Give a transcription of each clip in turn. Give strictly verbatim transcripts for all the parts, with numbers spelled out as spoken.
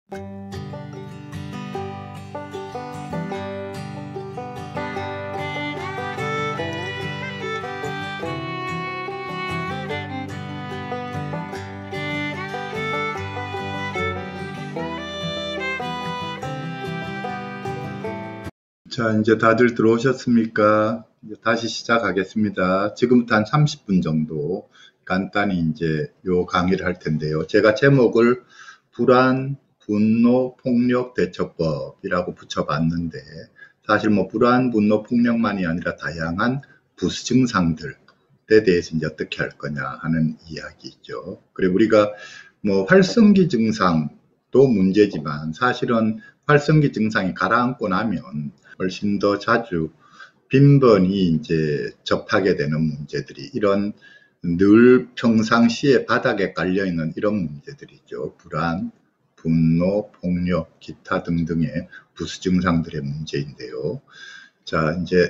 자, 이제 다들 들어오셨습니까? 이제 다시 시작하겠습니다. 지금부터 한 삼십 분 정도 간단히 이제 요 강의를 할 텐데요. 제가 제목을 불안, 분노, 폭력 대처법이라고 붙여봤는데, 사실 뭐 불안, 분노, 폭력만이 아니라 다양한 부수 증상들에 대해서 이제 어떻게 할 거냐 하는 이야기죠. 그리고 우리가 뭐 활성기 증상도 문제지만 사실은 활성기 증상이 가라앉고 나면 훨씬 더 자주 빈번히 이제 접하게 되는 문제들이, 이런 늘 평상시에 바닥에 깔려있는 이런 문제들이죠. 불안, 분노, 폭력, 기타 등등의 부수 증상들의 문제인데요. 자, 이제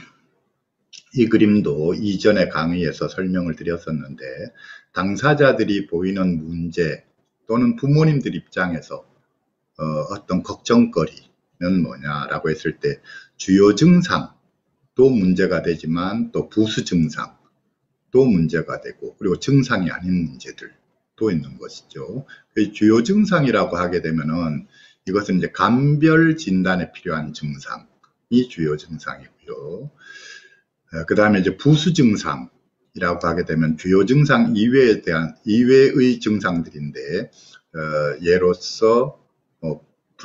이 그림도 이전의 강의에서 설명을 드렸었는데, 당사자들이 보이는 문제 또는 부모님들 입장에서 어, 어떤 걱정거리는 뭐냐라고 했을 때, 주요 증상도 문제가 되지만 또 부수 증상도 문제가 되고, 그리고 증상이 아닌 문제들도 있는 것이죠. 주요 증상이라고 하게 되면은 이것은 이제 감별 진단에 필요한 증상이 주요 증상이고요. 그 다음에 이제 부수 증상이라고 하게 되면 주요 증상 이외에 대한 이외의 증상들인데, 어, 예로서 어,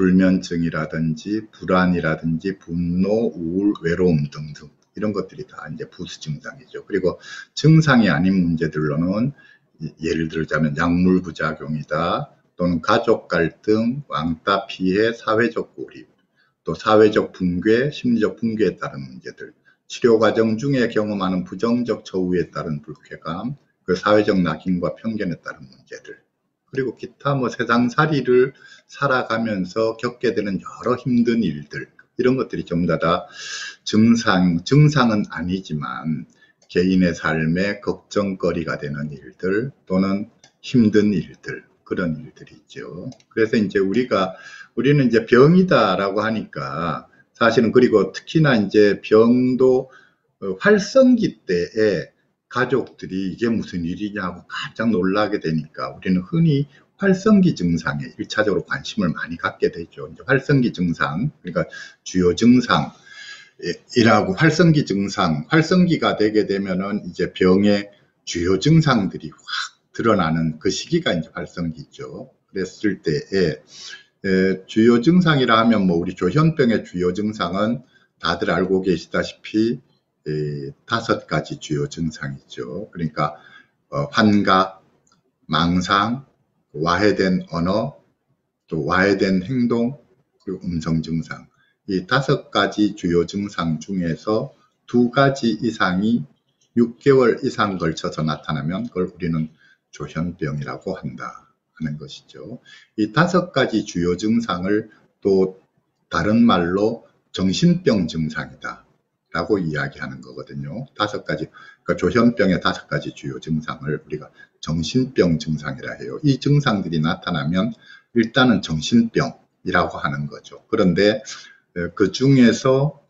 불면증이라든지 불안이라든지 분노, 우울, 외로움 등등 이런 것들이 다 이제 부수 증상이죠. 그리고 증상이 아닌 문제들로는 예를 들자면 약물 부작용이다, 또는 가족 갈등, 왕따 피해, 사회적 고립, 또 사회적 붕괴, 심리적 붕괴에 따른 문제들, 치료 과정 중에 경험하는 부정적 처우에 따른 불쾌감, 그 사회적 낙인과 편견에 따른 문제들, 그리고 기타 뭐 세상살이를 살아가면서 겪게 되는 여러 힘든 일들, 이런 것들이 전부 다, 다 증상, 증상은 아니지만 개인의 삶에 걱정거리가 되는 일들 또는 힘든 일들, 그런 일들이 있죠. 그래서 이제 우리가, 우리는 이제 병이다라고 하니까 사실은, 그리고 특히나 이제 병도 활성기 때에 가족들이 이게 무슨 일이냐고 깜짝 놀라게 되니까 우리는 흔히 활성기 증상에 일차적으로 관심을 많이 갖게 되죠. 이제 활성기 증상, 그러니까 주요 증상이라고, 활성기 증상, 활성기가 되게 되면은 이제 병의 주요 증상들이 확 드러나는 그 시기가 이제 활성기죠. 그랬을 때에 에, 주요 증상이라 하면 뭐 우리 조현병의 주요 증상은 다들 알고 계시다시피 에, 다섯 가지 주요 증상이죠. 그러니까 어, 환각, 망상, 와해된 언어, 또 와해된 행동, 그리고 음성 증상, 이 다섯 가지 주요 증상 중에서 두 가지 이상이 육 개월 이상 걸쳐서 나타나면 그걸 우리는 조현병이라고 한다 하는 것이죠. 이 다섯 가지 주요 증상을 또 다른 말로 정신병 증상이다 라고 이야기하는 거거든요. 다섯 가지, 그러니까 조현병의 다섯 가지 주요 증상을 우리가 정신병 증상이라 해요. 이 증상들이 나타나면 일단은 정신병이라고 하는 거죠. 그런데 그 중에서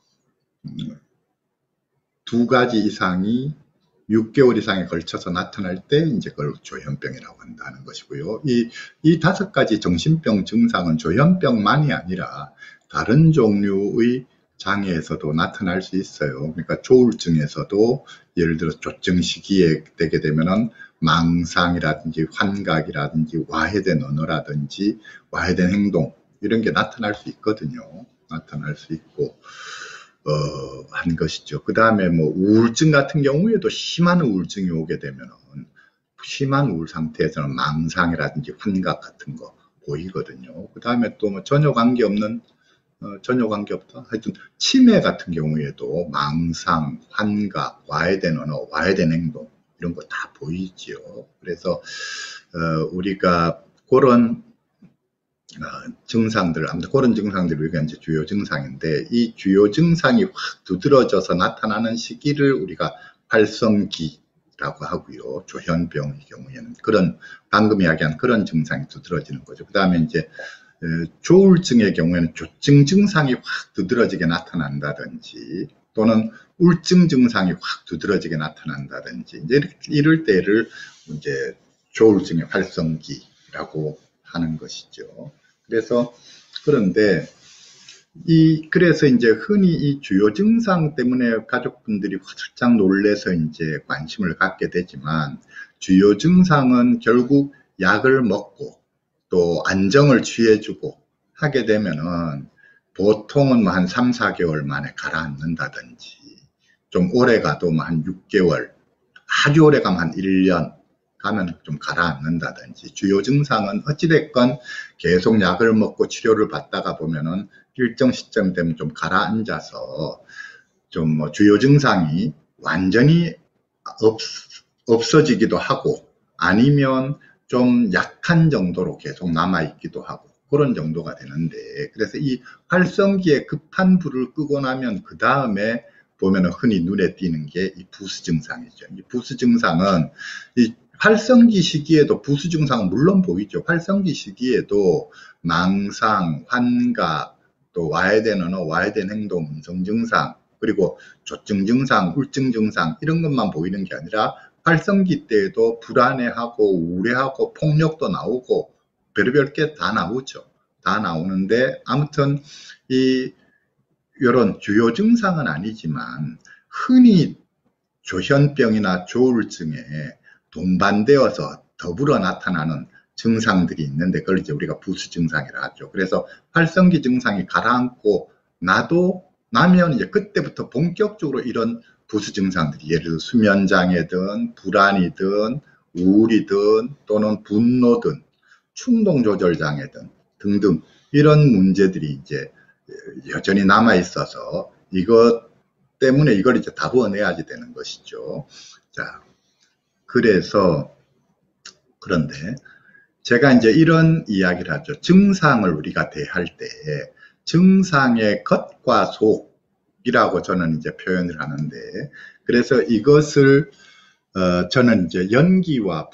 두 가지 이상이 육 개월 이상에 걸쳐서 나타날 때 이제 그걸 조현병이라고 한다는 것이고요. 이, 이 다섯 가지 정신병 증상은 조현병만이 아니라 다른 종류의 장애에서도 나타날 수 있어요. 그러니까 조울증에서도 예를 들어 조증 시기에 되게 되면은 망상이라든지 환각이라든지 와해된 언어라든지 와해된 행동, 이런 게 나타날 수 있거든요. 나타날 수 있고 어, 한 것이죠. 그 다음에 뭐 우울증 같은 경우에도 심한 우울증이 오게 되면은, 심한 우울 상태에서는 망상이라든지 환각 같은 거 보이거든요. 그 다음에 또 뭐 전혀 관계없는, 어, 전혀 관계없다. 하여튼 치매 같은 경우에도 망상, 환각, 와해된 언어, 와해된 행동, 이런 거 다 보이지요. 그래서 어, 우리가 그런 어, 증상들, 아무튼 그런 증상들이 우리가 이제 주요 증상인데, 이 주요 증상이 확 두드러져서 나타나는 시기를 우리가 활성기라고 하고요. 조현병의 경우에는 그런, 방금 이야기한 그런 증상이 두드러지는 거죠. 그 다음에 이제 조울증의 경우에는 조증 증상이 확 두드러지게 나타난다든지 또는 우울증 증상이 확 두드러지게 나타난다든지 이제 이럴 때를 이제 조울증의 활성기라고 하는 것이죠. 그래서 그런데 이 그래서 이제 흔히 이 주요 증상 때문에 가족분들이 활짝 놀래서 이제 관심을 갖게 되지만 주요 증상은 결국 약을 먹고 또 안정을 취해주고 하게 되면은 보통은 뭐 한 삼, 사 개월 만에 가라앉는다든지 좀 오래 가도 뭐 한 육 개월, 아주 오래 가면 한 일 년 가면 좀 가라앉는다든지 주요 증상은 어찌됐건 계속 약을 먹고 치료를 받다가 보면은 일정 시점 되면 좀 가라앉아서 좀 뭐 주요 증상이 완전히 없, 없어지기도 하고 아니면 좀 약한 정도로 계속 남아있기도 하고 그런 정도가 되는데 그래서 이 활성기에 급한 불을 끄고 나면 그 다음에 보면은 흔히 눈에 띄는 게 이 부수 증상이죠. 이 부수 증상은 이 활성기 시기에도 부수 증상은 물론 보이죠. 활성기 시기에도 망상, 환각, 또 와야 되는 언어, 와야 되는 행동, 음성 증상, 그리고 조증 증상, 우울증 증상 이런 것만 보이는 게 아니라 활성기 때에도 불안해하고 우울해하고 폭력도 나오고 별의별 게 다 나오죠. 다 나오는데 아무튼 이 이런 주요 증상은 아니지만 흔히 조현병이나 조울증에 동반되어서 더불어 나타나는 증상들이 있는데 그걸 이제 우리가 부수 증상이라 하죠. 그래서 활성기 증상이 가라앉고 나도 나면 이제 그때부터 본격적으로 이런 부수 증상들이 예를 들어 수면장애든 불안이든 우울이든 또는 분노든 충동조절장애든 등등 이런 문제들이 이제 여전히 남아 있어서 이것 때문에 이걸 이제 다루어내야지 되는 것이죠. 자, 그래서 그런데 제가 이제 이런 이야기를 하죠. 증상을 우리가 대할 때 증상의 겉과 속이라고 저는 이제 표현을 하는데 그래서 이것을 어, 저는 이제 연기와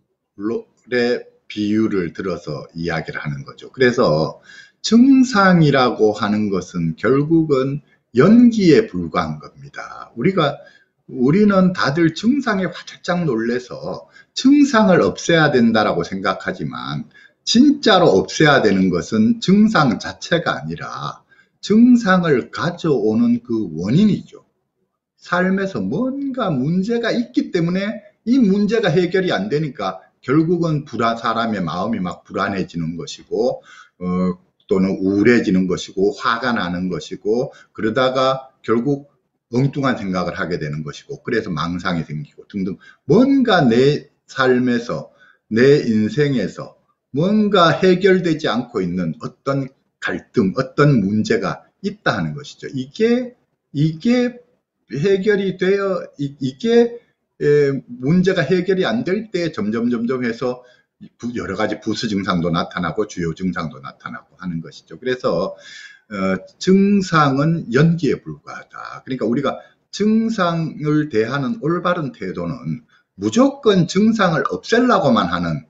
불의 비유를 들어서 이야기를 하는 거죠. 그래서 증상이라고 하는 것은 결국은 연기에 불과한 겁니다. 우리가 우리는 다들 증상에 화들짝 놀래서 증상을 없애야 된다라고 생각하지만 진짜로 없애야 되는 것은 증상 자체가 아니라 증상을 가져오는 그 원인이죠. 삶에서 뭔가 문제가 있기 때문에 이 문제가 해결이 안 되니까 결국은 불안, 사람의 마음이 막 불안해지는 것이고 어, 또는 우울해지는 것이고 화가 나는 것이고 그러다가 결국 엉뚱한 생각을 하게 되는 것이고 그래서 망상이 생기고 등등 뭔가 내 삶에서 내 인생에서 뭔가 해결되지 않고 있는 어떤 갈등, 어떤 문제가 있다 하는 것이죠. 이게 이게 해결이 되어 이, 이게 에, 문제가 해결이 안 될 때 점점 점점 해서 여러 가지 부수 증상도 나타나고 주요 증상도 나타나고 하는 것이죠. 그래서 어, 증상은 연기에 불과하다. 그러니까 우리가 증상을 대하는 올바른 태도는 무조건 증상을 없애려고만 하는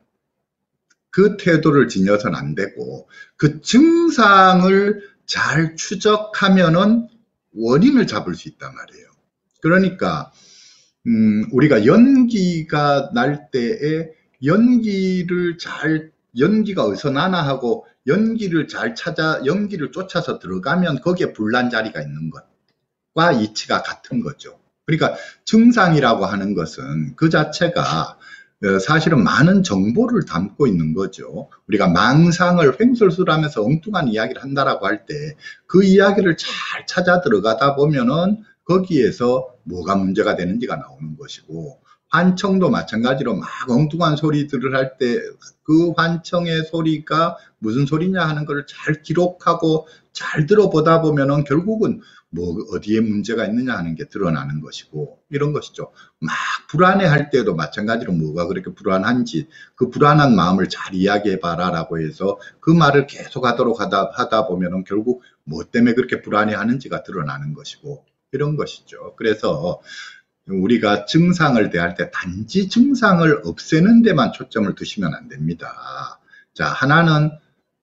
그 태도를 지녀서는 안 되고 그 증상을 잘 추적하면은 원인을 잡을 수 있단 말이에요. 그러니까 음, 우리가 연기가 날 때에 연기를 잘 연기가 어디서 나나 하고 연기를 잘 찾아 연기를 쫓아서 들어가면 거기에 불난 자리가 있는 것과 이치가 같은 거죠. 그러니까 증상이라고 하는 것은 그 자체가 사실은 많은 정보를 담고 있는 거죠. 우리가 망상을 횡설수설하면서 엉뚱한 이야기를 한다라고 할 때 그 이야기를 잘 찾아 들어가다 보면은 거기에서 뭐가 문제가 되는지가 나오는 것이고 환청도 마찬가지로 막 엉뚱한 소리들을 할 때 그 환청의 소리가 무슨 소리냐 하는 걸 잘 기록하고 잘 들어보다 보면은 결국은 뭐 어디에 문제가 있느냐 하는 게 드러나는 것이고 이런 것이죠. 막 불안해할 때도 마찬가지로 뭐가 그렇게 불안한지 그 불안한 마음을 잘 이야기해 봐라 라고 해서 그 말을 계속 하도록 하다, 하다 보면은 결국 뭐 때문에 그렇게 불안해 하는지가 드러나는 것이고 이런 것이죠. 그래서 우리가 증상을 대할 때 단지 증상을 없애는 데만 초점을 두시면 안 됩니다. 자, 하나는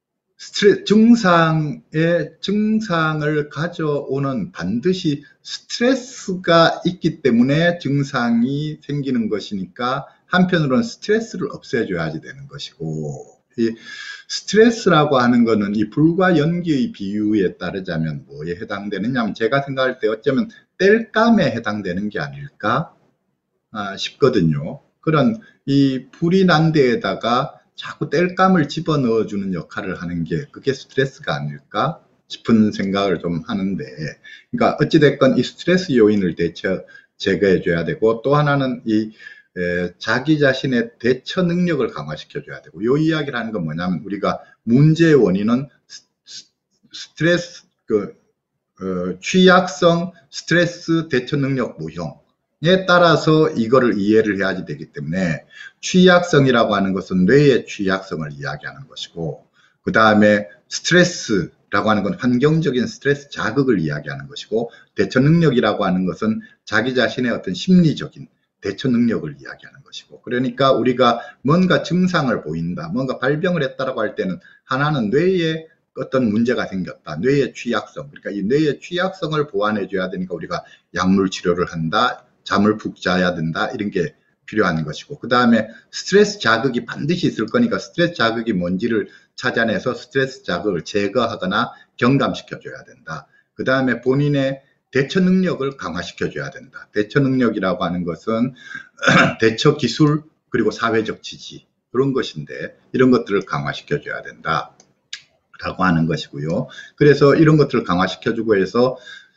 스트레스, 증상의 증상을 가져오는 반드시 스트레스가 있기 때문에 증상이 생기는 것이니까 한편으로는 스트레스를 없애줘야지 되는 것이고, 이 스트레스라고 하는 것은 이 불과 연기의 비유에 따르자면 뭐에 해당되느냐 하면 제가 생각할 때 어쩌면 땔감에 해당되는 게 아닐까 아, 싶거든요. 그런 이 불이 난 데에다가 자꾸 땔감을 집어넣어 주는 역할을 하는 게 그게 스트레스가 아닐까 싶은 생각을 좀 하는데, 그러니까 어찌됐건 이 스트레스 요인을 대처 제거해 줘야 되고, 또 하나는 이 에, 자기 자신의 대처 능력을 강화시켜 줘야 되고, 요 이야기를 하는 건 뭐냐면 우리가 문제의 원인은 스, 스트레스 그 어, 취약성 스트레스 대처 능력 모형에 따라서 이거를 이해를 해야지 되기 때문에, 취약성이라고 하는 것은 뇌의 취약성을 이야기하는 것이고, 그 다음에 스트레스라고 하는 건 환경적인 스트레스 자극을 이야기하는 것이고, 대처 능력이라고 하는 것은 자기 자신의 어떤 심리적인 대처 능력을 이야기하는 것이고, 그러니까 우리가 뭔가 증상을 보인다, 뭔가 발병을 했다라고 할 때는 하나는 뇌에 어떤 문제가 생겼다, 뇌의 취약성, 그러니까 이 뇌의 취약성을 보완해 줘야 되니까 우리가 약물 치료를 한다, 잠을 푹 자야 된다, 이런 게 필요한 것이고, 그 다음에 스트레스 자극이 반드시 있을 거니까 스트레스 자극이 뭔지를 찾아내서 스트레스 자극을 제거하거나 경감시켜 줘야 된다. 그 다음에 본인의 대처 능력을 강화시켜 줘야 된다. 대처 능력이라고 하는 것은 대처 기술 그리고 사회적 지지, 그런 것인데 이런 것들을 강화시켜 줘야 된다 라고 하는 것이고요. 그래서 이런 것들을 강화시켜 주고 해서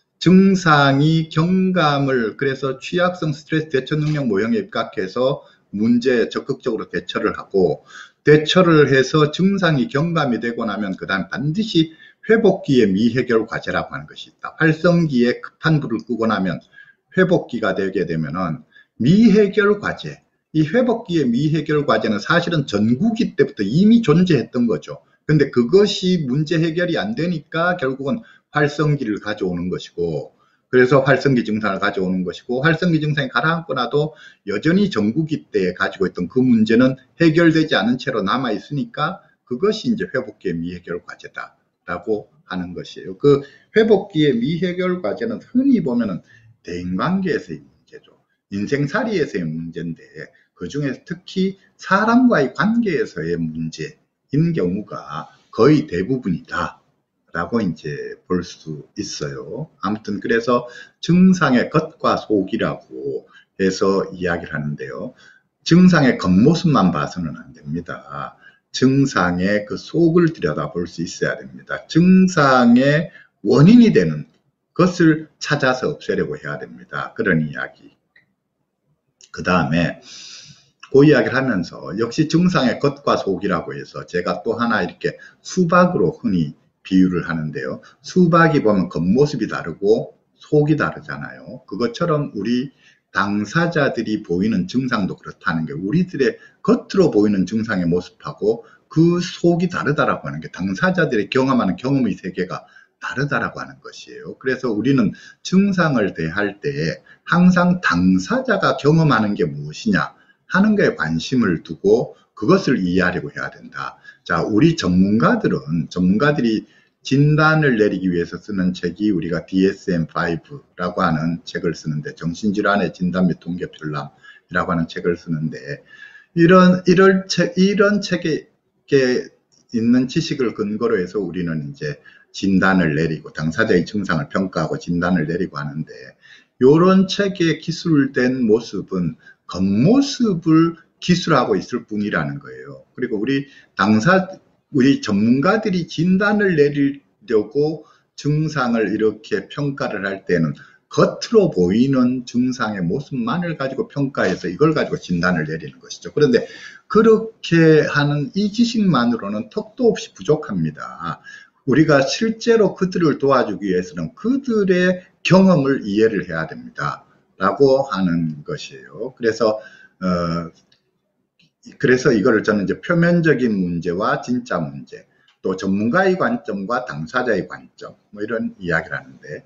증상이 경감을, 그래서 취약성 스트레스 대처 능력 모형에 입각해서 문제에 적극적으로 대처를 하고, 대처를 해서 증상이 경감이 되고 나면 그 다음 반드시 회복기의 미해결 과제라고 하는 것이 있다. 활성기에 급한 불을 끄고 나면 회복기가 되게 되면은 미해결 과제, 이 회복기의 미해결 과제는 사실은 전구기 때부터 이미 존재했던 거죠. 근데 그것이 문제 해결이 안 되니까 결국은 활성기를 가져오는 것이고, 그래서 활성기 증상을 가져오는 것이고, 활성기 증상이 가라앉고 나도 여전히 전구기 때 가지고 있던 그 문제는 해결되지 않은 채로 남아 있으니까 그것이 이제 회복기의 미해결 과제다라고 하는 것이에요. 그 회복기의 미해결 과제는 흔히 보면은 대인관계에서의 문제죠. 인생살이에서의 문제인데 그 중에서 특히 사람과의 관계에서의 문제인 경우가 거의 대부분이다 라고 이제 볼 수 있어요. 아무튼 그래서 증상의 겉과 속이라고 해서 이야기를 하는데요. 증상의 겉모습만 봐서는 안 됩니다. 증상의 그 속을 들여다볼 수 있어야 됩니다. 증상의 원인이 되는 것을 찾아서 없애려고 해야 됩니다. 그런 이야기. 그 다음에 그 이야기를 하면서 역시 증상의 겉과 속이라고 해서 제가 또 하나 이렇게 수박으로 흔히 비유를 하는데요. 수박이 보면 겉모습이 다르고 속이 다르잖아요. 그것처럼 우리 당사자들이 보이는 증상도 그렇다는 게, 우리들의 겉으로 보이는 증상의 모습하고 그 속이 다르다라고 하는 게 당사자들이 경험하는 경험의 세계가 다르다라고 하는 것이에요. 그래서 우리는 증상을 대할 때 항상 당사자가 경험하는 게 무엇이냐 하는 거에 관심을 두고 그것을 이해하려고 해야 된다. 자, 우리 전문가들은, 전문가들이 진단을 내리기 위해서 쓰는 책이 우리가 디 에스 엠 파이브라고 하는 책을 쓰는데, 정신질환의 진단 및 통계 편람이라고 하는 책을 쓰는데, 이런, 이런 책, 이런 책에 있는 지식을 근거로 해서 우리는 이제 진단을 내리고 당사자의 증상을 평가하고 진단을 내리고 하는데, 이런 책에 기술된 모습은 겉모습을 기술하고 있을 뿐이라는 거예요. 그리고 우리 당사, 우리 전문가들이 진단을 내리려고 증상을 이렇게 평가를 할 때는 겉으로 보이는 증상의 모습만을 가지고 평가해서 이걸 가지고 진단을 내리는 것이죠. 그런데 그렇게 하는 이 지식만으로는 턱도 없이 부족합니다. 우리가 실제로 그들을 도와주기 위해서는 그들의 경험을 이해를 해야 됩니다. 라고 하는 것이에요. 그래서, 어, 그래서 이거를 저는 이제 표면적인 문제와 진짜 문제, 또 전문가의 관점과 당사자의 관점, 뭐 이런 이야기를 하는데,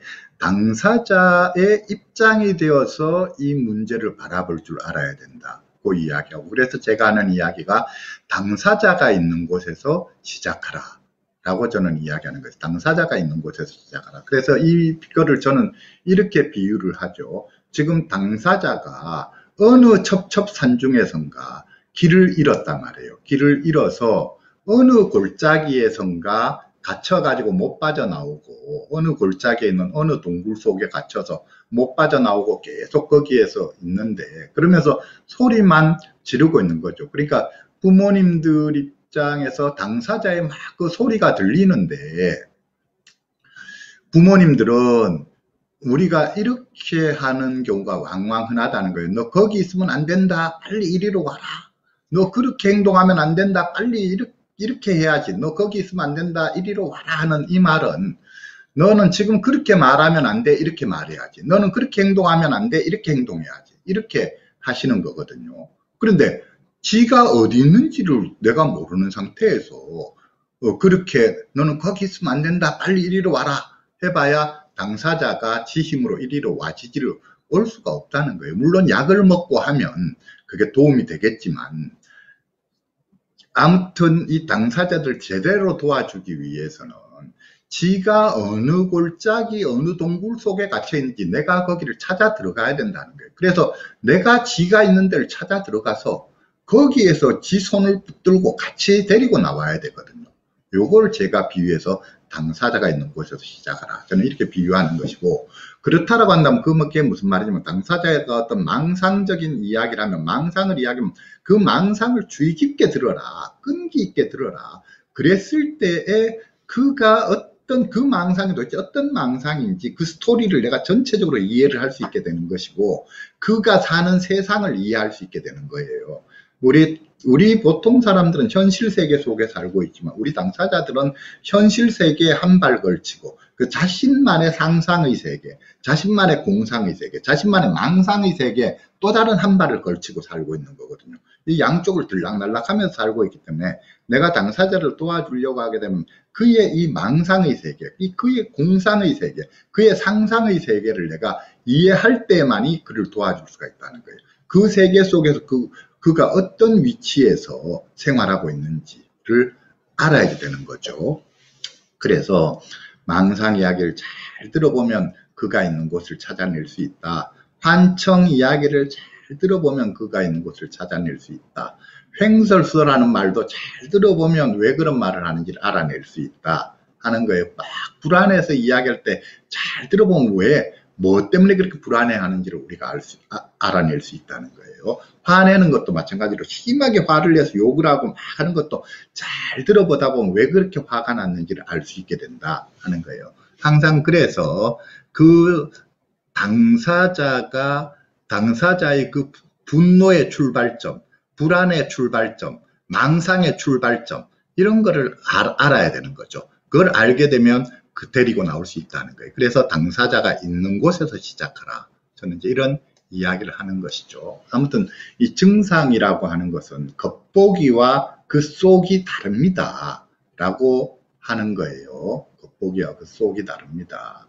당사자의 입장이 되어서 이 문제를 바라볼 줄 알아야 된다. 그 이야기하고, 그래서 제가 하는 이야기가 당사자가 있는 곳에서 시작하라 라고 저는 이야기하는 거예요. 당사자가 있는 곳에서 시작하라. 그래서 이거를 저는 이렇게 비유를 하죠. 지금 당사자가 어느 첩첩산중에선가 길을 잃었단 말이에요. 길을 잃어서 어느 골짜기에선가 갇혀가지고 못 빠져나오고, 어느 골짜기에 있는 어느 동굴 속에 갇혀서 못 빠져나오고 계속 거기에서 있는데, 그러면서 소리만 지르고 있는 거죠. 그러니까 부모님들 입장에서 당사자의 막 그 소리가 들리는데, 부모님들은 우리가 이렇게 하는 경우가 왕왕 흔하다는 거예요. 너 거기 있으면 안 된다. 빨리 이리로 와라. 너 그렇게 행동하면 안 된다. 빨리 이렇게, 이렇게 해야지. 너 거기 있으면 안 된다. 이리로 와라 하는 이 말은, 너는 지금 그렇게 말하면 안 돼. 이렇게 말해야지. 너는 그렇게 행동하면 안 돼. 이렇게 행동해야지. 이렇게 하시는 거거든요. 그런데 지가 어디 있는지를 내가 모르는 상태에서 어, 그렇게 너는 거기 있으면 안 된다. 빨리 이리로 와라. 해봐야 당사자가 지 힘으로 이리로 와지지를 올 수가 없다는 거예요. 물론 약을 먹고 하면 그게 도움이 되겠지만, 아무튼 이 당사자들 제대로 도와주기 위해서는 지가 어느 골짜기 어느 동굴 속에 갇혀 있는지 내가 거기를 찾아 들어가야 된다는 거예요. 그래서 내가 지가 있는 데를 찾아 들어가서 거기에서 지 손을 붙들고 같이 데리고 나와야 되거든요. 요걸 제가 비유해서 당사자가 있는 곳에서 시작하라. 저는 이렇게 비유하는 것이고, 그렇다라고 한다면 그게 무슨 말이냐면, 당사자가 어떤 망상적인 이야기를 하면, 망상을 이야기하면 그 망상을 주의 깊게 들어라. 끈기 있게 들어라. 그랬을 때에 그가 어떤 그 망상이 도대체 어떤 망상인지 그 스토리를 내가 전체적으로 이해를 할 수 있게 되는 것이고, 그가 사는 세상을 이해할 수 있게 되는 거예요. 우리 우리 보통 사람들은 현실 세계 속에 살고 있지만, 우리 당사자들은 현실 세계에 한 발 걸치고 그 자신만의 상상의 세계, 자신만의 공상의 세계, 자신만의 망상의 세계에 또 다른 한 발을 걸치고 살고 있는 거거든요. 이 양쪽을 들락날락하면서 살고 있기 때문에, 내가 당사자를 도와주려고 하게 되면 그의 이 망상의 세계, 이 그의 공상의 세계, 그의 상상의 세계를 내가 이해할 때만이 그를 도와줄 수가 있다는 거예요. 그 세계 속에서 그 그가 어떤 위치에서 생활하고 있는지를 알아야 되는 거죠. 그래서 망상 이야기를 잘 들어보면 그가 있는 곳을 찾아낼 수 있다. 환청 이야기를 잘 들어보면 그가 있는 곳을 찾아낼 수 있다. 횡설수설하는 말도 잘 들어보면 왜 그런 말을 하는지를 알아낼 수 있다 하는 거예요. 막 불안해서 이야기할 때 잘 들어보면 왜, 뭐 때문에 그렇게 불안해하는지를 우리가 알 수, 아, 알아낼 수 있다는 거예요. 화내는 것도 마찬가지로 심하게 화를 내서 욕을 하고 막 하는 것도 잘 들어보다 보면 왜 그렇게 화가 났는지를 알 수 있게 된다 하는 거예요. 항상 그래서 그 당사자가, 당사자의 그 분노의 출발점, 불안의 출발점, 망상의 출발점, 이런 거를 알, 알아야 되는 거죠. 그걸 알게 되면 그 데리고 나올 수 있다는 거예요. 그래서 당사자가 있는 곳에서 시작하라. 저는 이제 이런 이야기를 하는 것이죠. 아무튼 이 증상이라고 하는 것은 겉보기와 그 속이 다릅니다 라고 하는 거예요. 겉보기와 그 속이 다릅니다.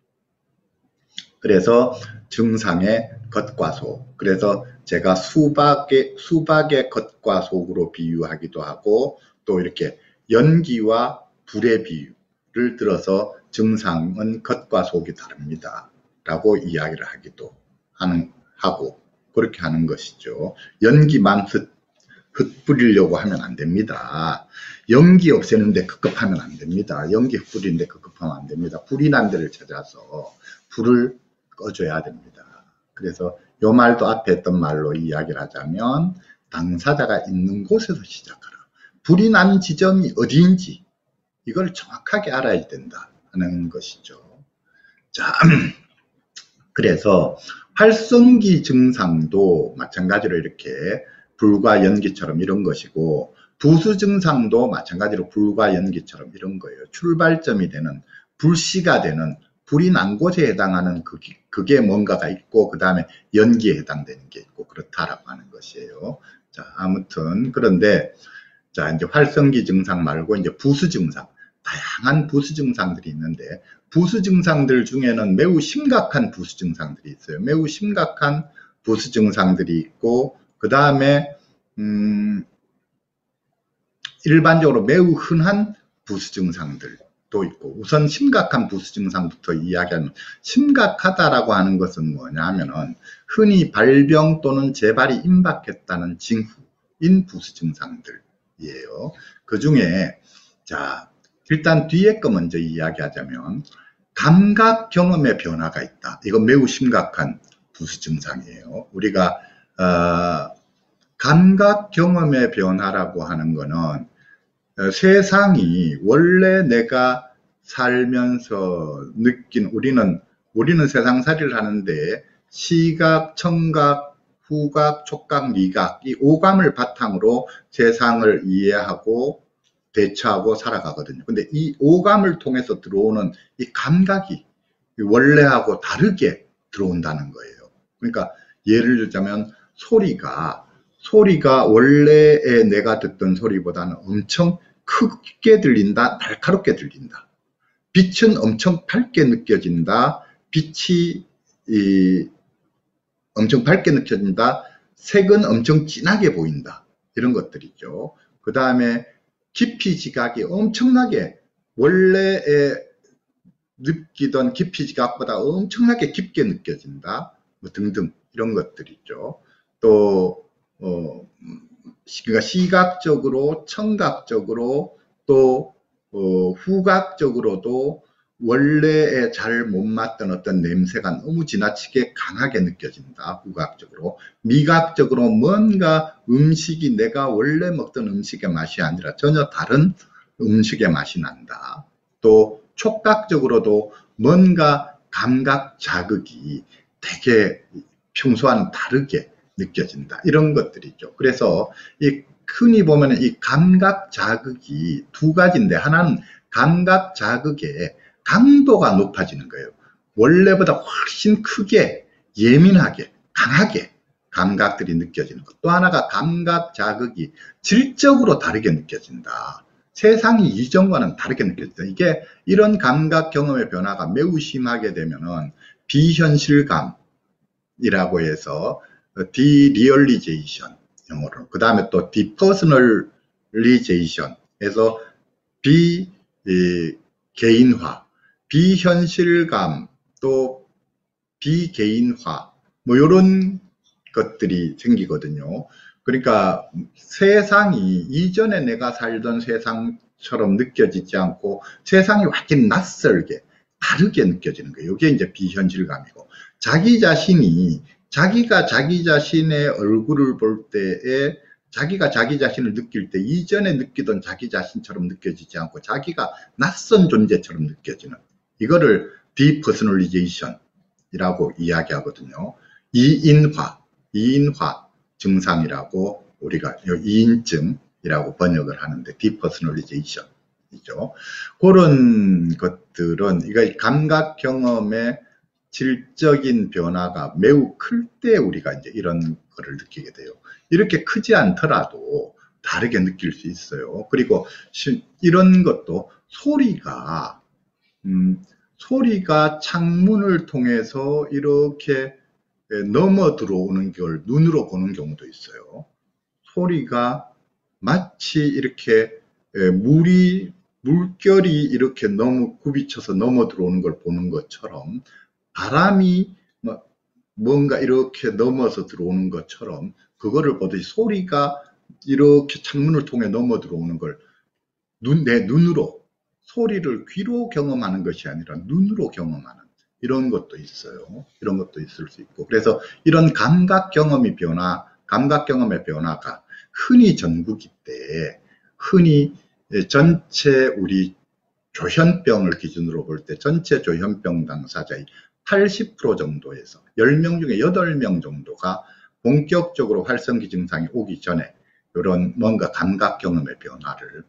그래서 증상의 겉과 속, 그래서 제가 수박의, 수박의 겉과 속으로 비유하기도 하고, 또 이렇게 연기와 불의 비유를 들어서 증상은 겉과 속이 다릅니다 라고 이야기를 하기도 하는, 하고, 그렇게 하는 것이죠. 연기만 흩, 흩뿌리려고 하면 안 됩니다. 연기 없애는데 급급하면 안 됩니다. 연기 흩뿌리는데 급급하면 안 됩니다. 불이 난 데를 찾아서 불을 꺼줘야 됩니다. 그래서 요 말도 앞에 했던 말로 이야기를 하자면, 당사자가 있는 곳에서 시작하라. 불이 난 지점이 어디인지 이걸 정확하게 알아야 된다 하는 것이죠. 자, 그래서 활성기 증상도 마찬가지로 이렇게 불과 연기처럼 이런 것이고, 부수 증상도 마찬가지로 불과 연기처럼 이런 거예요. 출발점이 되는, 불씨가 되는, 불이 난 곳에 해당하는 그게, 그게 뭔가가 있고, 그 다음에 연기에 해당되는 게 있고, 그렇다라고 하는 것이에요. 자, 아무튼 그런데 자, 이제 활성기 증상 말고 이제 부수 증상, 다양한 부수 증상들이 있는데, 부수 증상들 중에는 매우 심각한 부수 증상들이 있어요. 매우 심각한 부수 증상들이 있고, 그 다음에 음, 일반적으로 매우 흔한 부수 증상들도 있고, 우선 심각한 부수 증상부터 이야기하면, 심각하다라고 하는 것은 뭐냐면은 흔히 발병 또는 재발이 임박했다는 징후인 부수 증상들이에요. 그 중에 자 일단 뒤에 거 먼저 이야기하자면, 감각 경험의 변화가 있다. 이건 매우 심각한 부수 증상이에요. 우리가 어, 감각 경험의 변화라고 하는 거는 어, 세상이 원래 내가 살면서 느낀, 우리는 우리는 세상살이를 하는데 시각, 청각, 후각, 촉각, 미각, 이 오감을 바탕으로 세상을 이해하고 대처하고 살아가거든요. 근데 이 오감을 통해서 들어오는 이 감각이 원래하고 다르게 들어온다는 거예요. 그러니까 예를 들자면 소리가 소리가 원래의 내가 듣던 소리보다는 엄청 크게 들린다, 날카롭게 들린다. 빛은 엄청 밝게 느껴진다. 빛이 이, 엄청 밝게 느껴진다. 색은 엄청 진하게 보인다. 이런 것들이죠. 그 다음에 깊이 지각이 엄청나게, 원래의 느끼던 깊이 지각보다 엄청나게 깊게 느껴진다. 뭐 등등 이런 것들이죠. 또 어, 그러니까 시각적으로, 청각적으로, 또 어, 후각적으로도 원래에 잘 못 맡던 어떤 냄새가 너무 지나치게 강하게 느껴진다. 후각적으로. 미각적으로 뭔가 음식이 내가 원래 먹던 음식의 맛이 아니라 전혀 다른 음식의 맛이 난다. 또 촉각적으로도 뭔가 감각 자극이 되게 평소와는 다르게 느껴진다. 이런 것들이죠. 그래서 이 흔히 보면 이 감각 자극이 두 가지인데, 하나는 감각 자극의 강도가 높아지는 거예요. 원래보다 훨씬 크게, 예민하게, 강하게 감각들이 느껴지는 것. 또 하나가 감각 자극이 질적으로 다르게 느껴진다. 세상이 이전과는 다르게 느껴진다. 이게 이런 감각 경험의 변화가 매우 심하게 되면은 비현실감이라고 해서 디리얼리제이션, 영어로. 그 다음에 또 디퍼스널리제이션에서 비 이, 개인화, 비현실감, 또 비개인화, 뭐 이런 것들이 생기거든요. 그러니까 세상이 이전에 내가 살던 세상처럼 느껴지지 않고 세상이 완전히 낯설게 다르게 느껴지는 거예요. 이게 이제 비현실감이고, 자기 자신이 자기가 자기 자신의 얼굴을 볼 때에 자기가 자기 자신을 느낄 때 이전에 느끼던 자기 자신처럼 느껴지지 않고 자기가 낯선 존재처럼 느껴지는, 이거를 디퍼스널리제이션이라고 이야기하거든요. 이인화, 이인화 증상이라고 우리가 이인증이라고 번역을 하는데, 디퍼스널리제이션이죠. 그런 것들은 이거 감각 경험의 질적인 변화가 매우 클 때 우리가 이제 이런 거를 느끼게 돼요. 이렇게 크지 않더라도 다르게 느낄 수 있어요. 그리고 이런 것도 소리가 음, 소리가 창문을 통해서 이렇게 넘어 들어오는 걸 눈으로 보는 경우도 있어요. 소리가 마치 이렇게 물이 물결이 이렇게 너무 굽이쳐서 넘어 들어오는 걸 보는 것처럼, 바람이 뭔가 이렇게 넘어서 들어오는 것처럼 그거를 보듯이 소리가 이렇게 창문을 통해 넘어 들어오는 걸 눈, 내 눈으로, 소리를 귀로 경험하는 것이 아니라 눈으로 경험하는 이런 것도 있어요. 이런 것도 있을 수 있고, 그래서 이런 감각 경험의 변화, 감각 경험의 변화가 흔히 전국이 때, 흔히 전체 우리 조현병을 기준으로 볼 때 전체 조현병 당사자의 팔십 퍼센트 정도에서 열 명 중에 여덟 명 정도가 본격적으로 활성기 증상이 오기 전에 이런 뭔가 감각 경험의 변화를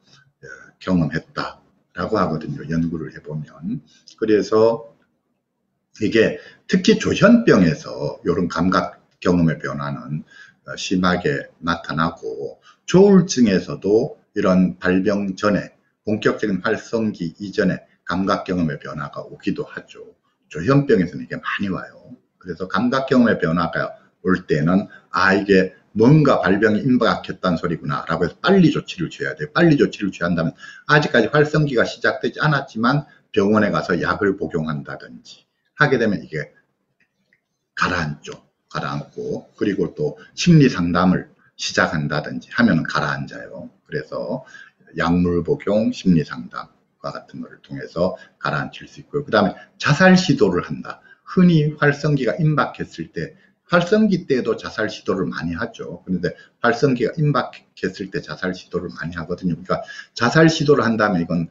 경험했다라고 하거든요. 연구를 해보면. 그래서 이게 특히 조현병에서 이런 감각 경험의 변화는 심하게 나타나고, 조울증에서도 이런 발병 전에, 본격적인 활성기 이전에 감각 경험의 변화가 오기도 하죠. 조현병에서는 이게 많이 와요. 그래서 감각 경험의 변화가 올 때는 아, 이게 뭔가 발병이 임박했다는 소리구나 라고 해서 빨리 조치를 취해야 돼요. 빨리 조치를 취한다면 아직까지 활성기가 시작되지 않았지만 병원에 가서 약을 복용한다든지 하게 되면 이게 가라앉죠. 가라앉고, 그리고 또 심리 상담을 시작한다든지 하면은 가라앉아요. 그래서 약물 복용, 심리 상담과 같은 것을 통해서 가라앉힐 수 있고요. 그 다음에 자살 시도를 한다. 흔히 활성기가 임박했을 때, 활성기 때도 자살 시도를 많이 하죠. 그런데 활성기가 임박했을 때 자살 시도를 많이 하거든요. 그러니까 자살 시도를 한다면 이건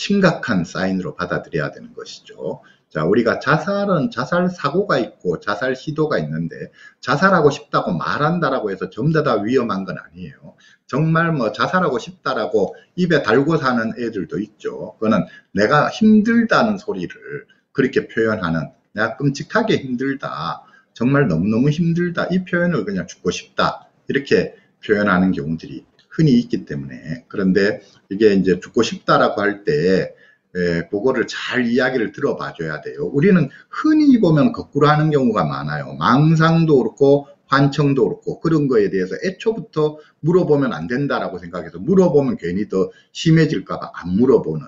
심각한 사인으로 받아들여야 되는 것이죠. 자, 우리가 자살은 자살 사고가 있고 자살 시도가 있는데 자살하고 싶다고 말한다라고 해서 전부 다 위험한 건 아니에요. 정말 뭐 자살하고 싶다라고 입에 달고 사는 애들도 있죠. 그거는 내가 힘들다는 소리를 그렇게 표현하는, 내가 끔찍하게 힘들다, 정말 너무너무 힘들다, 이 표현을 그냥 죽고 싶다 이렇게 표현하는 경우들이 흔히 있기 때문에. 그런데 이게 이제 죽고 싶다라고 할때 예, 그거를 잘 이야기를 들어봐 줘야 돼요. 우리는 흔히 보면 거꾸로 하는 경우가 많아요. 망상도 그렇고 환청도 그렇고 그런 거에 대해서 애초부터 물어보면 안 된다라고 생각해서 물어보면 괜히 더 심해질까 봐 안 물어보는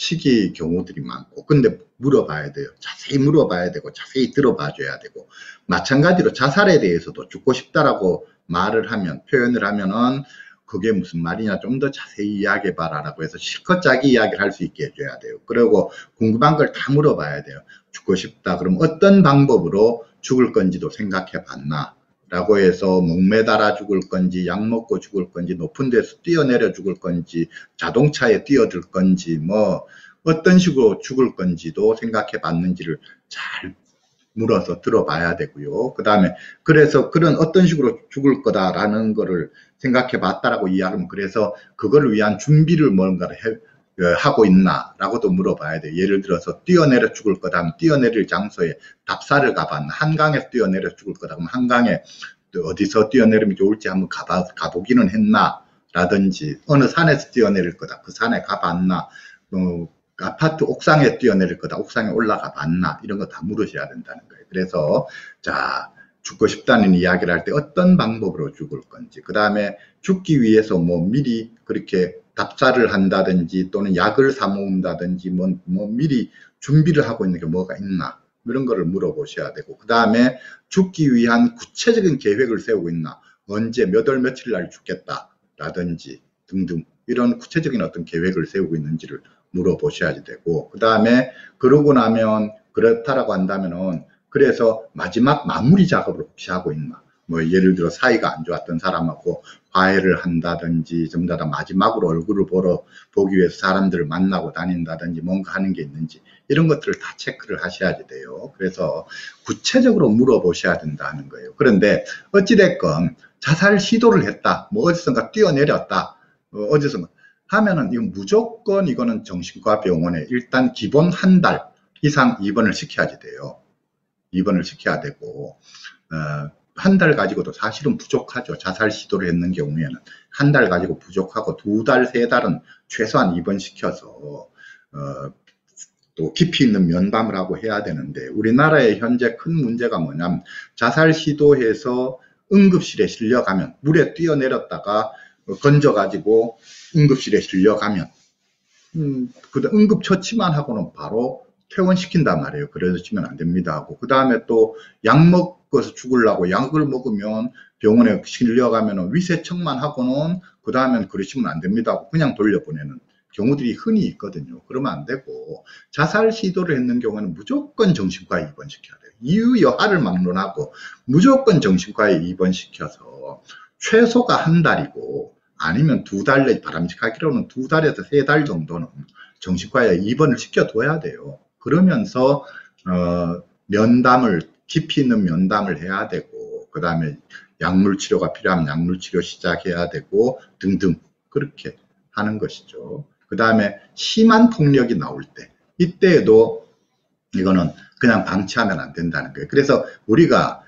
시기 경우들이 많고, 근데 물어봐야 돼요. 자세히 물어봐야 되고 자세히 들어봐 줘야 되고, 마찬가지로 자살에 대해서도 죽고 싶다라고 말을 하면, 표현을 하면은 그게 무슨 말이냐, 좀 더 자세히 이야기해봐라 라고 해서 실컷 자기 이야기를 할 수 있게 해줘야 돼요. 그리고 궁금한 걸 다 물어봐야 돼요. 죽고 싶다 그럼 어떤 방법으로 죽을 건지도 생각해 봤나 라고 해서 목매달아 죽을 건지, 약 먹고 죽을 건지, 높은 데서 뛰어내려 죽을 건지, 자동차에 뛰어들 건지, 뭐 어떤 식으로 죽을 건지도 생각해 봤는지를 잘 물어서 들어봐야 되고요. 그 다음에 그래서 그런 어떤 식으로 죽을 거다라는 거를 생각해 봤다라고 이야기하면, 그래서 그거를 위한 준비를 뭔가를 해, 하고 있나 라고도 물어봐야 돼요. 예를 들어서 뛰어내려 죽을 거다 하면 뛰어내릴 장소에 답사를 가봤나, 한강에서 뛰어내려 죽을 거다 하면 한강에 어디서 뛰어내리면 좋을지 한번 가봐, 가보기는 했나 라든지, 어느 산에서 뛰어내릴 거다, 그 산에 가봤나, 어, 아파트 옥상에 뛰어내릴 거다, 옥상에 올라가 봤나, 이런 거 다 물으셔야 된다는 거예요. 그래서 자, 죽고 싶다는 이야기를 할 때 어떤 방법으로 죽을 건지, 그 다음에 죽기 위해서 뭐 미리 그렇게 답사를 한다든지 또는 약을 사 모은다든지 뭐, 뭐 미리 준비를 하고 있는 게 뭐가 있나, 이런 거를 물어보셔야 되고, 그 다음에 죽기 위한 구체적인 계획을 세우고 있나, 언제 몇 월 며칠 날 죽겠다 라든지 등등 이런 구체적인 어떤 계획을 세우고 있는지를 물어보셔야 되고, 그 다음에 그러고 나면 그렇다라고 한다면은 그래서 마지막 마무리 작업을 혹시 하고 있나, 뭐 예를 들어 사이가 안 좋았던 사람하고 화해를 한다든지, 전부 다 마지막으로 얼굴을 보러 보기 위해서 사람들을 만나고 다닌다든지 뭔가 하는 게 있는지, 이런 것들을 다 체크를 하셔야 돼요. 그래서 구체적으로 물어보셔야 된다는 거예요. 그런데 어찌됐건 자살 시도를 했다, 뭐 어디선가 뛰어내렸다, 어, 어디선가 하면은 이건 무조건 이거는 정신과 병원에 일단 기본 한 달 이상 입원을 시켜야지 돼요. 입원을 시켜야 되고, 어, 한 달 가지고도 사실은 부족하죠. 자살 시도를 했는 경우에는 한 달 가지고 부족하고 두 달, 세 달은 최소한 입원시켜서 어, 또 깊이 있는 면담을 하고 해야 되는데, 우리나라의 현재 큰 문제가 뭐냐면 자살 시도해서 응급실에 실려가면, 물에 뛰어내렸다가 건져가지고 응급실에 실려가면 음, 그 응급처치만 하고는 바로 퇴원시킨단 말이에요. 그러시면 안 됩니다 하고, 그 다음에 또 약 먹어서 죽으려고 약을 먹으면 병원에 실려가면 위세척만 하고는 그 다음엔 그러시면 안 됩니다 하고 그냥 돌려보내는 경우들이 흔히 있거든요. 그러면 안 되고, 자살 시도를 했는 경우는 무조건 정신과에 입원시켜야 돼요. 이유 여하를 막론하고 무조건 정신과에 입원시켜서 최소가 한 달이고 아니면 두 달 내, 바람직하기로는 두 달에서 세 달 정도는 정신과에 입원을 시켜둬야 돼요. 그러면서 어, 면담을, 깊이 있는 면담을 해야 되고, 그 다음에 약물 치료가 필요하면 약물 치료 시작해야 되고 등등 그렇게 하는 것이죠. 그 다음에 심한 폭력이 나올 때, 이때에도 이거는 그냥 방치하면 안 된다는 거예요. 그래서 우리가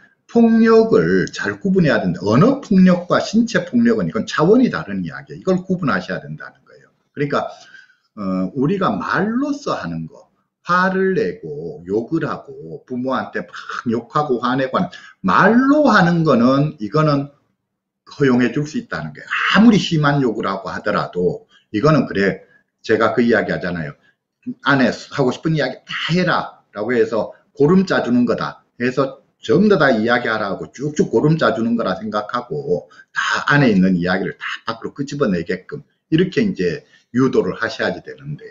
폭력을 잘 구분해야 된다. 언어 폭력과 신체 폭력은 이건 차원이 다른 이야기예요. 이걸 구분하셔야 된다는 거예요. 그러니까 어, 우리가 말로써 하는 거, 화를 내고 욕을 하고 부모한테 막 욕하고 화내고 하는 말로 하는 거는, 이거는 허용해 줄 수 있다는 거예요. 아무리 심한 요구라고 하더라도 이거는 그래, 제가 그 이야기 하잖아요. 안에 하고 싶은 이야기 다 해라 라고 해서 고름 짜주는 거다 해서 전부 다 이야기하라고 쭉쭉 고름 짜주는 거라 생각하고 다 안에 있는 이야기를 다 밖으로 끄집어내게끔 이렇게 이제 유도를 하셔야지 되는데,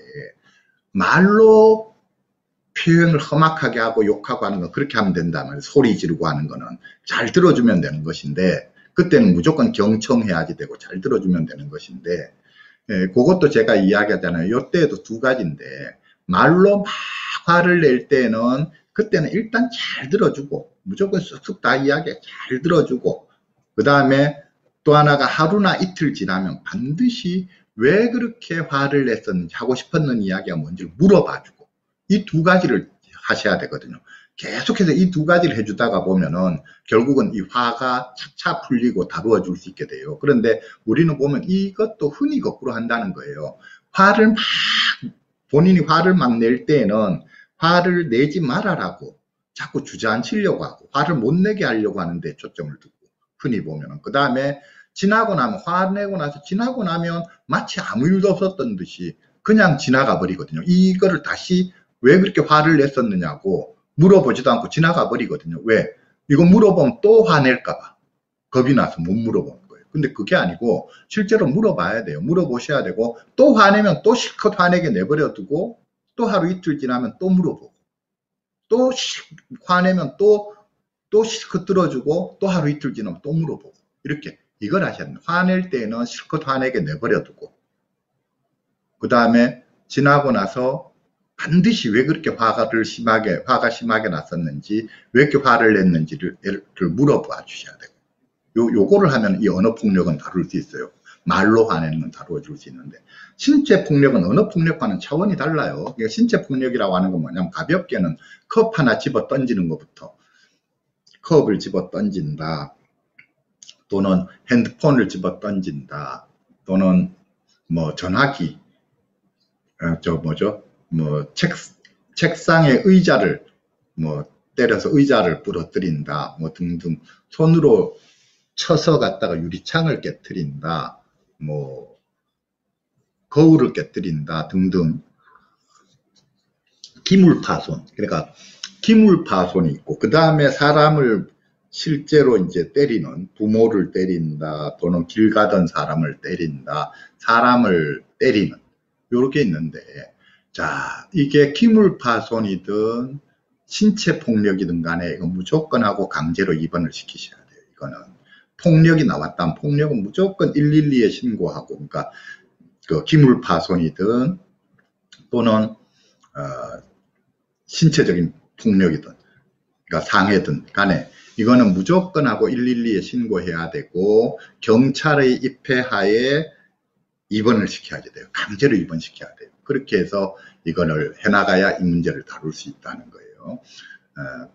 말로 표현을 험악하게 하고 욕하고 하는 건 그렇게 하면 된다 말이에요. 소리 지르고 하는 거는 잘 들어주면 되는 것인데, 그때는 무조건 경청해야지 되고 잘 들어주면 되는 것인데, 예, 그것도 제가 이야기하잖아요. 요때에도 두 가지인데, 말로 막 화를 낼 때는 그때는 일단 잘 들어주고 무조건 쑥쑥 다 이야기 잘 들어주고, 그 다음에 또 하나가 하루나 이틀 지나면 반드시 왜 그렇게 화를 냈었는지, 하고 싶었는 이야기가 뭔지를 물어봐주고, 이 두 가지를 하셔야 되거든요. 계속해서 이 두 가지를 해주다가 보면은 결국은 이 화가 차차 풀리고 다루어 줄 수 있게 돼요. 그런데 우리는 보면 이것도 흔히 거꾸로 한다는 거예요. 화를 막, 본인이 화를 막 낼 때에는 화를 내지 말아라고 자꾸 주저앉히려고 하고 화를 못 내게 하려고 하는데 초점을 두고, 흔히 보면은 그 다음에 지나고 나면, 화내고 나서 지나고 나면 마치 아무 일도 없었던 듯이 그냥 지나가 버리거든요. 이거를 다시 왜 그렇게 화를 냈었느냐고 물어보지도 않고 지나가 버리거든요. 왜? 이거 물어보면 또 화낼까봐 겁이 나서 못 물어보는 거예요. 근데 그게 아니고 실제로 물어봐야 돼요. 물어보셔야 되고, 또 화내면 또 실컷 화내게 내버려 두고 또 하루 이틀 지나면 또 물어보고, 또 화내면 또, 또 실컷 들어주고, 또 하루 이틀 지나면 또 물어보고, 이렇게 이걸 하셔야 돼요. 화낼 때는 실컷 화내게 내버려 두고, 그 다음에 지나고 나서 반드시 왜 그렇게 화가를 심하게, 화가 심하게 났었는지, 왜 이렇게 화를 냈는지를 물어봐 주셔야 되고, 요, 요거를 하면 이 언어폭력은 다룰 수 있어요. 말로 화내는 건 다루어 줄 수 있는데, 신체폭력은 언어폭력과는 차원이 달라요. 그러니까 신체폭력이라고 하는 건 뭐냐면, 가볍게는 컵 하나 집어 던지는 것부터, 컵을 집어 던진다, 또는 핸드폰을 집어 던진다, 또는 뭐 전화기, 어, 저 뭐죠? 뭐 책, 책상에 의자를 뭐 때려서 의자를 부러뜨린다, 뭐 등등, 손으로 쳐서 갖다가 유리창을 깨뜨린다, 뭐 거울을 깨뜨린다 등등, 기물파손, 그러니까 기물파손이 있고, 그 다음에 사람을 실제로 이제 때리는, 부모를 때린다, 또는 길 가던 사람을 때린다, 사람을 때리는, 요렇게 있는데, 자, 이게 기물파손이든 신체폭력이든 간에 이거 무조건 하고 강제로 입원을 시키셔야 돼요. 이거는 폭력이 나왔다면 폭력은 무조건 일일이에 신고하고, 그러니까 그 기물파손이든 또는 어, 신체적인 폭력이든, 그러니까 상해든 간에 이거는 무조건 하고 일일이에 신고해야 되고, 경찰의 입회하에 입원을 시켜야 돼요. 강제로 입원시켜야 돼요. 그렇게 해서 이거를 해나가야 이 문제를 다룰 수 있다는 거예요. 어,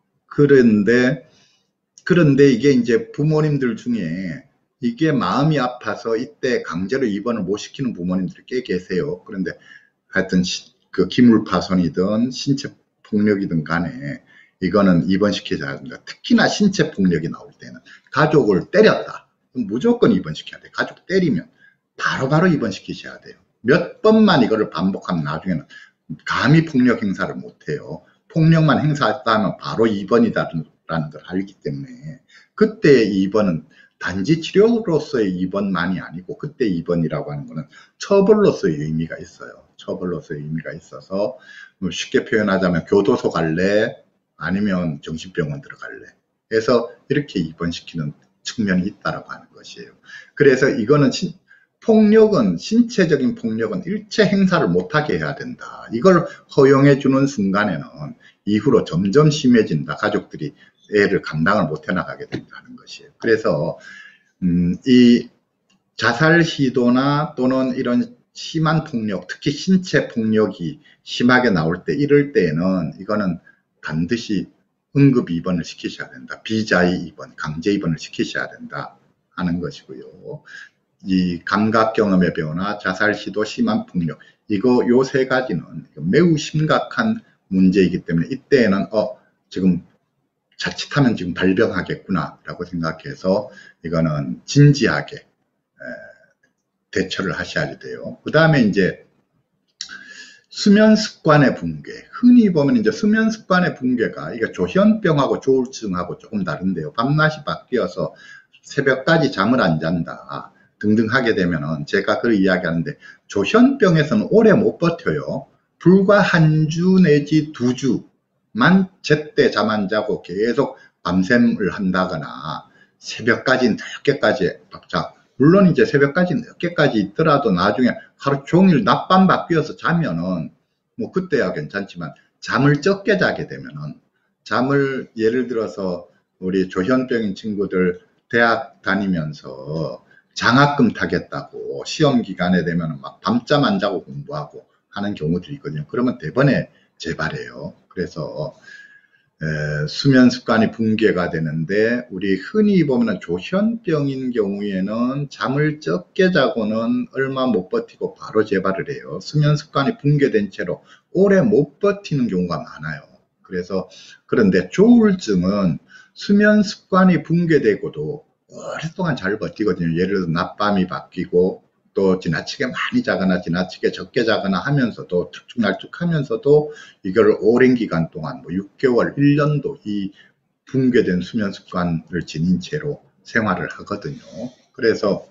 그런데, 그런데 이게 이제 부모님들 중에 이게 마음이 아파서 이때 강제로 입원을 못 시키는 부모님들이 꽤 계세요. 그런데 하여튼 그 기물파손이든 신체폭력이든 간에 이거는 입원시켜야 합니다. 특히나 신체폭력이 나올 때는 가족을 때렸다, 무조건 입원시켜야 돼요. 가족 때리면 바로바로 바로 입원시키셔야 돼요. 몇 번만 이거를 반복하면 나중에는 감히 폭력 행사를 못해요. 폭력만 행사했다면 바로 입원이다라는 걸 알기 때문에, 그때 입원은 단지 치료로서의 입원만이 아니고, 그때 입원이라고 하는 것은 처벌로서의 의미가 있어요. 처벌로서의 의미가 있어서, 쉽게 표현하자면 교도소 갈래, 아니면 정신병원 들어갈래 해서 이렇게 입원시키는 측면이 있다라고 하는 것이에요. 그래서 이거는 신, 폭력은, 신체적인 폭력은 일체 행사를 못하게 해야 된다. 이걸 허용해 주는 순간에는 이후로 점점 심해진다. 가족들이 애를 감당을 못 해나가게 된다는 것이에요. 그래서 음, 이 자살 시도나 또는 이런 심한 폭력, 특히 신체 폭력이 심하게 나올 때, 이럴 때에는 이거는 반드시 응급 입원을 시키셔야 된다. 비자의 입원, 강제 입원을 시키셔야 된다 하는 것이고요. 이 감각 경험의 변화, 자살 시도, 심한 폭력, 이거 요 세 가지는 매우 심각한 문제이기 때문에 이때에는 어 지금 자칫하면 지금 발병하겠구나 라고 생각해서 이거는 진지하게 에, 대처를 하셔야 돼요. 그 다음에 이제 수면 습관의 붕괴. 흔히 보면 이제 수면 습관의 붕괴가 이게 조현병하고 조울증하고 조금 다른데요. 밤낮이 바뀌어서 새벽까지 잠을 안 잔다 등등 하게 되면은 제가 그걸 이야기하는데 조현병에서는 오래 못 버텨요. 불과 한 주 내지 두 주만 제때 잠 안 자고 계속 밤샘을 한다거나 새벽까지 늦게까지 자 물론 이제 새벽까지 늦게까지 있더라도 나중에 하루 종일 낮밤 바뀌어서 자면은 뭐 그때야 괜찮지만 잠을 적게 자게 되면은 잠을 예를 들어서 우리 조현병인 친구들 대학 다니면서 장학금 타겠다고 시험 기간에 되면 막 밤잠 안 자고 공부하고 하는 경우들이 있거든요. 그러면 대번에 재발해요. 그래서 에, 수면 습관이 붕괴가 되는데 우리 흔히 보면 조현병인 경우에는 잠을 적게 자고는 얼마 못 버티고 바로 재발을 해요. 수면 습관이 붕괴된 채로 오래 못 버티는 경우가 많아요. 그래서 그런데 조울증은 수면 습관이 붕괴되고도 오랫동안 잘 버티거든요. 예를 들어서 낮밤이 바뀌고 또 지나치게 많이 자거나 지나치게 적게 자거나 하면서도 들쭉날쭉 하면서도 이걸 오랜 기간 동안 뭐 육 개월, 일 년도 이 붕괴된 수면 습관을 지닌 채로 생활을 하거든요. 그래서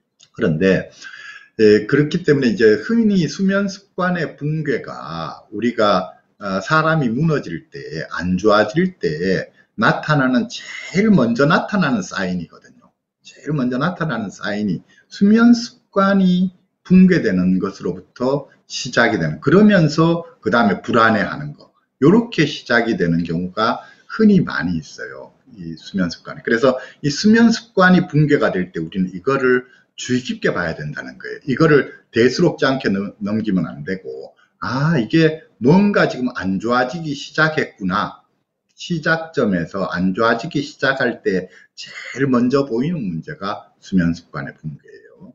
그런데 예, 그렇기 때문에 이제 흔히 수면 습관의 붕괴가 우리가 어, 사람이 무너질 때, 안 좋아질 때 나타나는 제일 먼저 나타나는 사인이거든요. 제일 먼저 나타나는 사인이 수면 습관이 붕괴되는 것으로부터 시작이 되는, 그러면서 그 다음에 불안해하는 거, 이렇게 시작이 되는 경우가 흔히 많이 있어요. 이 수면 습관이. 그래서 이 수면 습관이 붕괴가 될 때 우리는 이거를 주의 깊게 봐야 된다는 거예요. 이거를 대수롭지 않게 넘기면 안 되고, 아, 이게 뭔가 지금 안 좋아지기 시작했구나. 시작점에서 안 좋아지기 시작할 때 제일 먼저 보이는 문제가 수면 습관의 붕괴예요.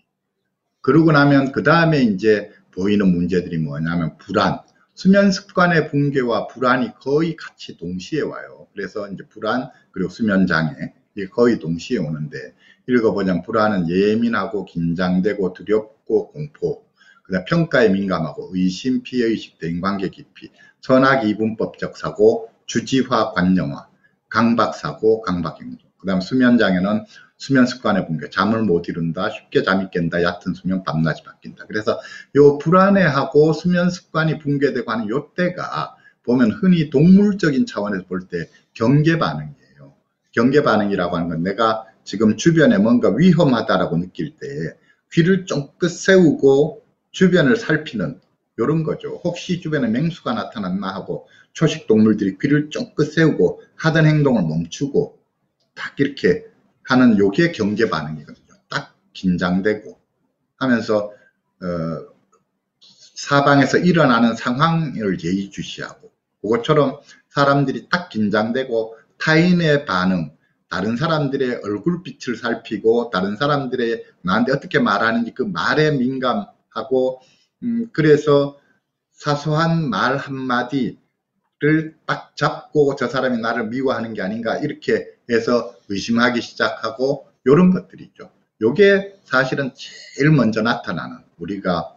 그러고 나면 그 다음에 이제 보이는 문제들이 뭐냐면 불안. 수면 습관의 붕괴와 불안이 거의 같이 동시에 와요. 그래서 이제 불안 그리고 수면 장애 이게 거의 동시에 오는데, 읽어보자면 불안은 예민하고 긴장되고 두렵고 공포, 그다음 평가에 민감하고 의심, 피해의식, 대인관계 깊이, 선악 이분법적 사고, 주지화 관념화, 강박사고, 강박행동. 그 다음 수면장애는 수면 습관의 붕괴, 잠을 못 이룬다, 쉽게 잠이 깬다, 얕은 수면, 밤낮이 바뀐다. 그래서 요 불안해하고 수면 습관이 붕괴되고 하는 요 때가 보면 흔히 동물적인 차원에서 볼 때 경계 반응이에요. 경계 반응이라고 하는 건 내가 지금 주변에 뭔가 위험하다라고 느낄 때 귀를 쫑긋 세우고 주변을 살피는 이런 거죠. 혹시 주변에 맹수가 나타났나 하고 초식 동물들이 귀를 쫑긋 세우고 하던 행동을 멈추고 딱 이렇게 하는 요게 경계 반응이거든요. 딱 긴장되고 하면서 어, 사방에서 일어나는 상황을 예의주시하고, 그것처럼 사람들이 딱 긴장되고 타인의 반응, 다른 사람들의 얼굴빛을 살피고 다른 사람들의 나한테 어떻게 말하는지 그 말에 민감하고, 음, 그래서 사소한 말 한마디를 딱 잡고 저 사람이 나를 미워하는 게 아닌가 이렇게 해서 의심하기 시작하고, 이런 것들이 있죠. 요게 사실은 제일 먼저 나타나는, 우리가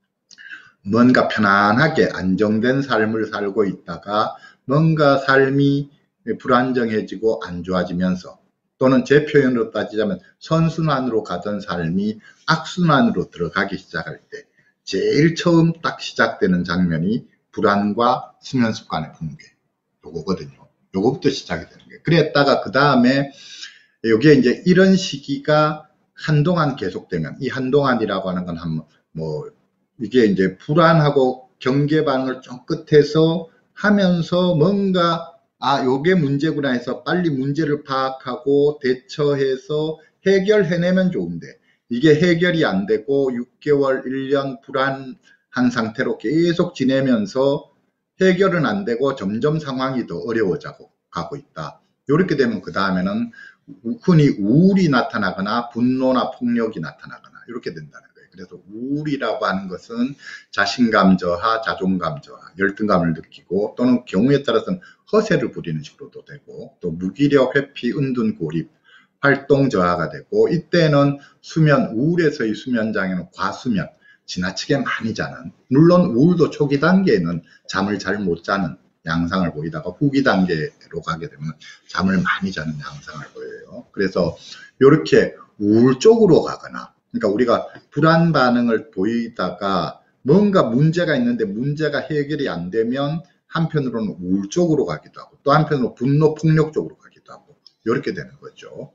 뭔가 편안하게 안정된 삶을 살고 있다가 뭔가 삶이 불안정해지고 안 좋아지면서, 또는 제 표현으로 따지자면 선순환으로 가던 삶이 악순환으로 들어가기 시작할 때 제일 처음 딱 시작되는 장면이 불안과 수면 습관의 붕괴, 요거거든요. 요거부터 시작이 되는 거예요. 그랬다가 그 다음에 요게 이제 이런 시기가 한동안 계속되면, 이 한동안이라고 하는 건 한 뭐 이게 이제 불안하고 경계 반응을 좀 끝에서 하면서 뭔가 아 요게 문제구나 해서 빨리 문제를 파악하고 대처해서 해결해내면 좋은데, 이게 해결이 안 되고 육 개월, 일 년 불안한 상태로 계속 지내면서 해결은 안 되고 점점 상황이 더 어려워져 가고 있다. 이렇게 되면 그 다음에는 흔히 우울이 나타나거나 분노나 폭력이 나타나거나 이렇게 된다는 거예요. 그래서 우울이라고 하는 것은 자신감 저하, 자존감 저하, 열등감을 느끼고 또는 경우에 따라서는 허세를 부리는 식으로도 되고 또 무기력, 회피, 은둔, 고립, 활동 저하가 되고 이때는 수면, 우울에서의 수면 장애는 과수면, 지나치게 많이 자는, 물론 우울도 초기 단계에는 잠을 잘 못 자는 양상을 보이다가 후기 단계로 가게 되면 잠을 많이 자는 양상을 보여요. 그래서 이렇게 우울 쪽으로 가거나, 그러니까 우리가 불안 반응을 보이다가 뭔가 문제가 있는데 문제가 해결이 안 되면 한편으로는 우울 쪽으로 가기도 하고 또 한편으로 분노 폭력 쪽으로 가기도 하고 이렇게 되는 거죠.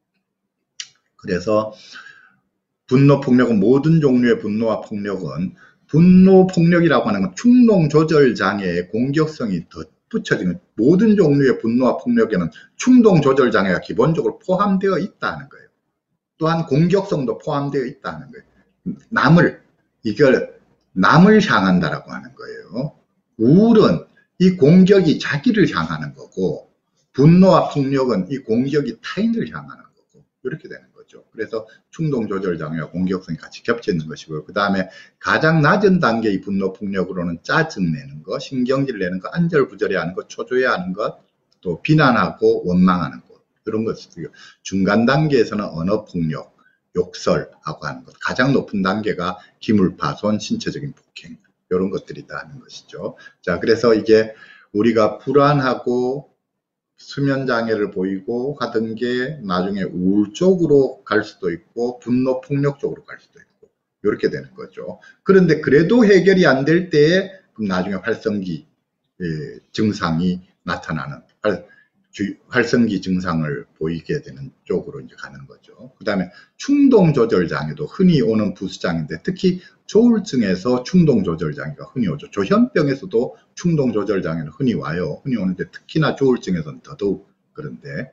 그래서 분노 폭력은, 모든 종류의 분노와 폭력은, 분노 폭력이라고 하는 건 충동 조절 장애의 공격성이 덧붙여지는, 모든 종류의 분노와 폭력에는 충동 조절 장애가 기본적으로 포함되어 있다는 거예요. 또한 공격성도 포함되어 있다는 거예요. 남을, 이걸 남을 향한다라고 하는 거예요. 우울은 이 공격이 자기를 향하는 거고 분노와 폭력은 이 공격이 타인을 향하는 거고 이렇게 되는 거죠. 그래서 충동 조절 장애와 공격성이 같이 겹쳐 있는 것이고요. 그 다음에 가장 낮은 단계의 분노 폭력으로는 짜증 내는 것, 신경질 내는 것, 안절부절해하는 것, 초조해하는 것, 또 비난하고 원망하는 것, 이런 것이고요. 중간 단계에서는 언어 폭력, 욕설하고 하는 것, 가장 높은 단계가 기물파손, 신체적인 폭행, 이런 것들이다 하는 것이죠. 자, 그래서 이게 우리가 불안하고 수면 장애를 보이고 하던 게 나중에 우울 쪽으로 갈 수도 있고 분노 폭력 쪽으로 갈 수도 있고 이렇게 되는 거죠. 그런데 그래도 해결이 안 될 때에 그럼 나중에 활성기 예, 증상이 나타나는, 활, 주, 활성기 증상을 보이게 되는 쪽으로 이제 가는 거죠. 그 다음에 충동 조절 장애도 흔히 오는 부수장애인데 특히 조울증에서 충동 조절 장애가 흔히 오죠. 조현병에서도 충동 조절 장애는 흔히 와요. 흔히 오는데 특히나 조울증에서는 더더욱 그런데,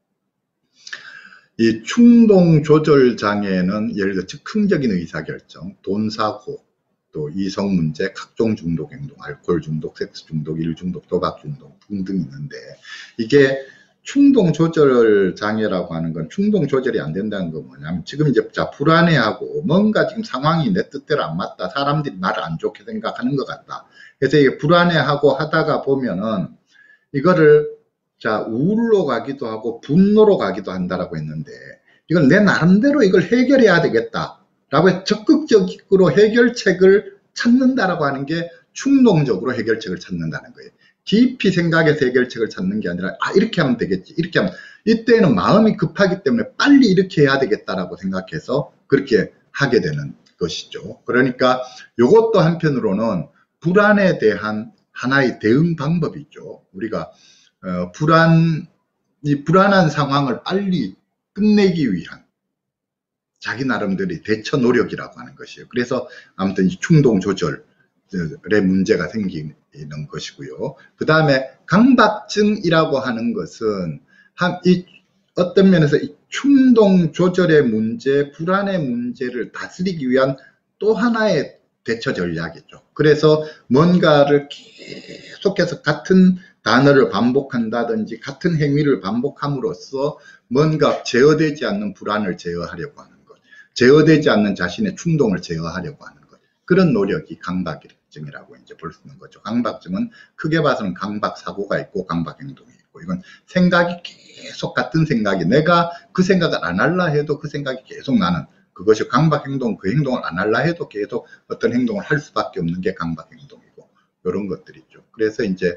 이 충동 조절 장애는 예를 들어 즉흥적인 의사결정, 돈 사고, 또 이성 문제, 각종 중독 행동, 알코올 중독, 섹스 중독, 일 중독, 도박 중독 등등 있는데, 이게 충동 조절 장애라고 하는 건 충동 조절이 안 된다는 건 뭐냐면, 지금 이제 자 불안해하고 뭔가 지금 상황이 내 뜻대로 안 맞다, 사람들이 나를 안 좋게 생각하는 것 같다. 그래서 이게 불안해하고 하다가 보면은 이거를 자 우울로 가기도 하고 분노로 가기도 한다라고 했는데, 이걸 내 나름대로 이걸 해결해야 되겠다라고 적극적으로 해결책을 찾는다라고 하는 게 충동적으로 해결책을 찾는다는 거예요. 깊이 생각해서 해결책을 찾는 게 아니라 아 이렇게 하면 되겠지, 이렇게 하면, 이때는 마음이 급하기 때문에 빨리 이렇게 해야 되겠다라고 생각해서 그렇게 하게 되는 것이죠. 그러니까 이것도 한편으로는 불안에 대한 하나의 대응 방법이죠. 우리가 어, 불안, 이 불안한 상황을 빨리 끝내기 위한 자기 나름대로의 대처 노력이라고 하는 것이에요. 그래서 아무튼 이 충동 조절의 문제가 생기는 것이고요. 그 다음에 강박증이라고 하는 것은 한, 이 어떤 면에서 이 충동 조절의 문제, 불안의 문제를 다스리기 위한 또 하나의 대처 전략이죠. 그래서 뭔가를 계속해서 같은 단어를 반복한다든지 같은 행위를 반복함으로써 뭔가 제어되지 않는 불안을 제어하려고 하는 것, 제어되지 않는 자신의 충동을 제어하려고 하는 것, 그런 노력이 강박증이라고 이제 볼 수 있는 거죠. 강박증은 크게 봐서는 강박 사고가 있고 강박 행동이 있고, 이건 생각이 계속 같은 생각이, 내가 그 생각을 안 할라 해도 그 생각이 계속 나는 그것이 강박 행동, 그 행동을 안 할라 해도 계속 어떤 행동을 할 수밖에 없는 게 강박 행동이고, 이런 것들이죠. 그래서 이제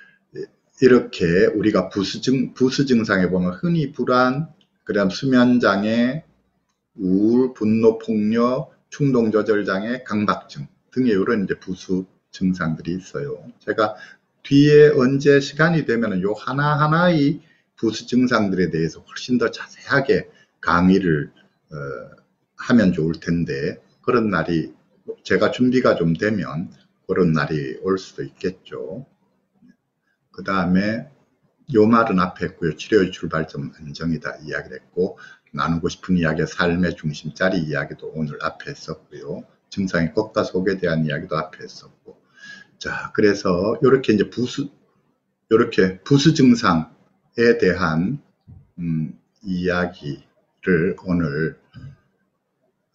이렇게 우리가 부수증, 부수증상에 보면 흔히 불안, 그 다음 수면장애, 우울, 분노폭력, 충동조절장애, 강박증 등의 이런 이제 부수 증상들이 있어요. 제가 뒤에 언제 시간이 되면 요 하나하나의 부수 증상들에 대해서 훨씬 더 자세하게 강의를 어, 하면 좋을 텐데, 그런 날이 제가 준비가 좀 되면 그런 날이 올 수도 있겠죠. 그 다음에 요 말은 앞에 했고요. 치료의 출발점은 안정이다 이야기를 했고, 나누고 싶은 이야기의 삶의 중심짜리 이야기도 오늘 앞에 했었고요. 증상의 것과 속에 대한 이야기도 앞에 했었고. 자, 그래서 이렇게 이제 부수, 이렇게 부수 증상에 대한 음, 이야기를 오늘 어,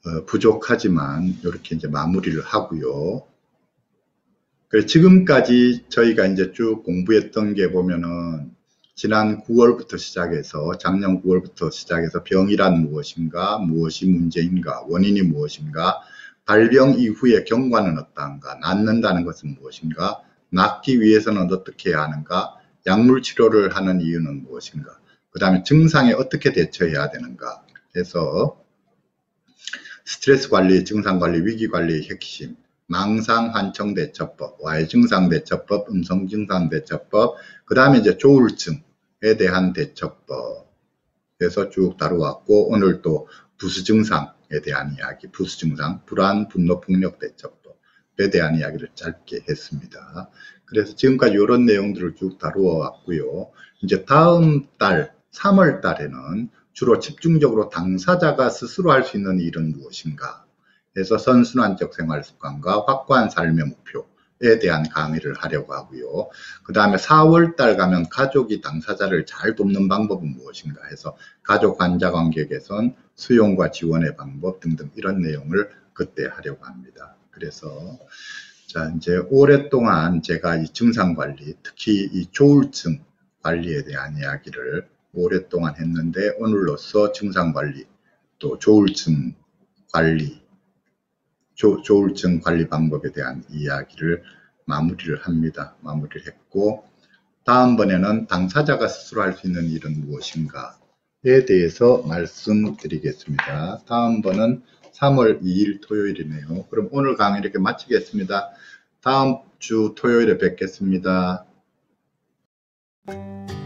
어, 부족하지만 이렇게 이제 마무리를 하고요. 그래서 지금까지 저희가 이제 쭉 공부했던 게 보면은 지난 구월부터 시작해서 작년 구월부터 시작해서 병이란 무엇인가, 무엇이 문제인가, 원인이 무엇인가, 발병 이후의 경과는 어떠한가, 낫는다는 것은 무엇인가, 낫기 위해서는 어떻게 해야 하는가, 약물 치료를 하는 이유는 무엇인가, 그 다음에 증상에 어떻게 대처해야 되는가 해서 스트레스 관리, 증상 관리, 위기 관리의 핵심, 망상 환청 대처법, 와해 증상 대처법, 음성 증상 대처법, 그 다음에 이제 조울증에 대한 대처법 에서 쭉 다루었고, 오늘 또 부수 증상에 대한 이야기, 부수 증상, 불안, 분노, 폭력 대처법에 대한 이야기를 짧게 했습니다. 그래서 지금까지 이런 내용들을 쭉 다루어 왔고요. 이제 다음 달, 삼월 달에는 주로 집중적으로 당사자가 스스로 할 수 있는 일은 무엇인가 해서 선순환적 생활습관과 확고한 삶의 목표에 대한 강의를 하려고 하고요. 그 다음에 사월 달 가면 가족이 당사자를 잘 돕는 방법은 무엇인가 해서 가족 환자 관계 개선, 수용과 지원의 방법 등등 이런 내용을 그때 하려고 합니다. 그래서 자 이제 오랫동안 제가 이 증상 관리, 특히 이 조울증 관리에 대한 이야기를 오랫동안 했는데 오늘로써 증상 관리, 또 조울증 관리, 조, 조울증 관리 방법에 대한 이야기를 마무리를 합니다. 마무리를 했고, 다음번에는 당사자가 스스로 할 수 있는 일은 무엇인가에 대해서 말씀드리겠습니다. 다음번은 삼월 이일 토요일이네요. 그럼 오늘 강의 이렇게 마치겠습니다. 다음 주 토요일에 뵙겠습니다.